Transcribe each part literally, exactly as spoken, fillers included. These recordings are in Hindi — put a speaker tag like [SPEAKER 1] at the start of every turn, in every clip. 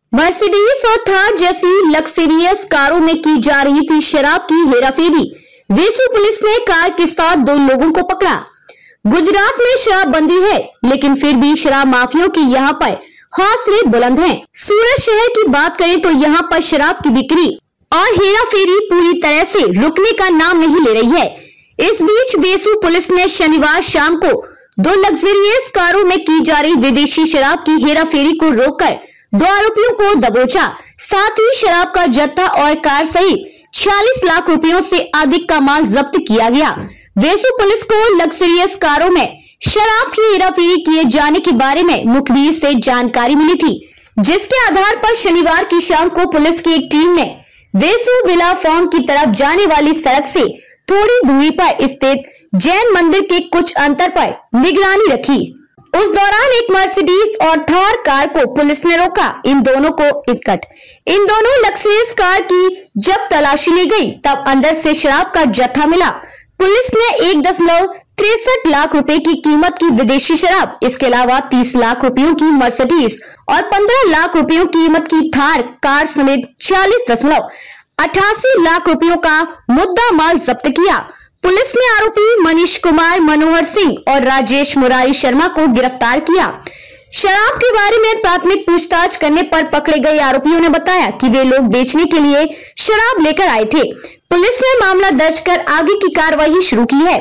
[SPEAKER 1] मर्सिडीज और थार जैसी लग्जरियस कारों में की जा रही थी शराब की हेराफेरी। वेसू पुलिस ने कार के साथ दो लोगों को पकड़ा। गुजरात में शराबबंदी है, लेकिन फिर भी शराब माफियों की यहाँ पर हौसले बुलंद हैं। सूरत शहर की बात करें तो यहाँ पर शराब की बिक्री और हेराफेरी पूरी तरह से रुकने का नाम नहीं ले रही है। इस बीच वेसू पुलिस ने शनिवार शाम को दो लग्जरियस कारों में की जा रही विदेशी शराब की हेराफेरी को रोककर दो आरोपियों को दबोचा। साथ ही शराब का जत्था और कार सहित छियालीस लाख रुपयों से अधिक का माल जब्त किया गया। वेसू पुलिस को लग्जरियस कारों में शराब की हेराफेरी किए जाने के बारे में मुखबिर से जानकारी मिली थी, जिसके आधार पर शनिवार की शाम को पुलिस की एक टीम ने वेसू विला फार्म की तरफ जाने वाली सड़क से थोड़ी दूरी पर स्थित जैन मंदिर के कुछ अंतर पर निगरानी रखी। उस दौरान एक मर्सिडीज और थार कार को पुलिस ने रोका। इन दोनों को इकट्ठ इन दोनों लग्जरियस कार की जब तलाशी ली गई, तब अंदर से शराब का जत्था मिला। पुलिस ने एक दशमलव तिरसठ लाख रुपए की कीमत की विदेशी शराब, इसके अलावा तीस लाख रुपयों की मर्सिडीज और पंद्रह लाख रुपयों कीमत की थार कार समेत चालीस दशमलव अठासी लाख रुपयों का मुद्दा माल जब्त किया। पुलिस ने आरोपी मनीष कुमार, मनोहर सिंह और राजेश मुरारी शर्मा को गिरफ्तार किया। शराब के बारे में प्राथमिक पूछताछ करने पर पकड़े गए आरोपियों ने बताया कि वे लोग बेचने के लिए शराब लेकर आए थे। पुलिस ने मामला दर्ज कर आगे की कार्रवाई शुरू की है।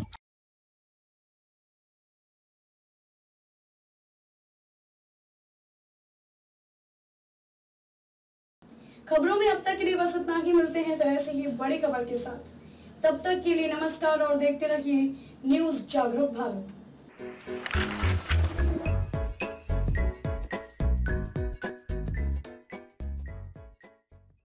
[SPEAKER 2] खबरों में अब तक के लिए बस इतना ही। मिलते हैं फिर ऐसे ही बड़ी खबर के साथ। तब तक के लिए नमस्कार और देखते रहिए न्यूज़ जागरूक भारत।